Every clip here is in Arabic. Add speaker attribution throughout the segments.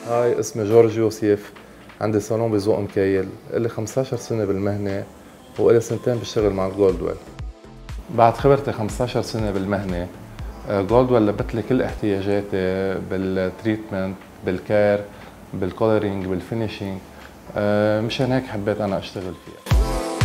Speaker 1: هاي اسمي جورج يوسف، عندي صالون بذوق مكايل، إلي 15 سنة بالمهنة وإلي سنتين بشتغل مع الجولد ويل. بعد خبرتي 15 سنة بالمهنة، جولد ويل لبت لي كل احتياجاتي بالتريتمنت، بالكير، بالكولرينج، بالفينيشينج، مشان هيك حبيت أنا أشتغل فيها.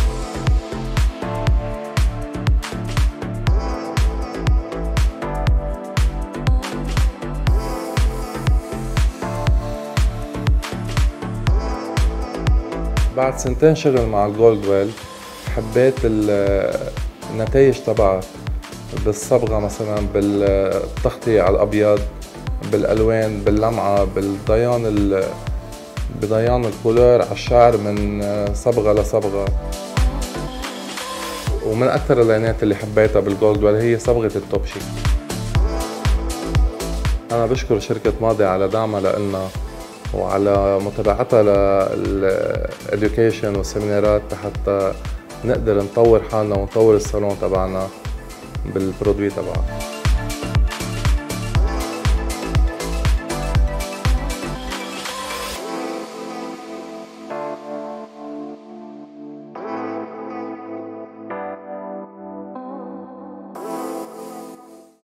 Speaker 1: بعد سنتين شغل مع الجولد ويل حبيت النتائج تبعها بالصبغة، مثلا بالتغطية على الأبيض، بالألوان، باللمعة، بضيان الكولور على الشعر من صبغة لصبغة. ومن أكثر اللينات اللي حبيتها بالجولد ويل هي صبغة التوب شيك. أنا بشكر شركة ماضي على دعمها لنا وعلى متابعتها للإديوكيشن والسيمينارات حتى نقدر نطور حالنا ونطور الصالون تبعنا بالبرودوي تبعنا.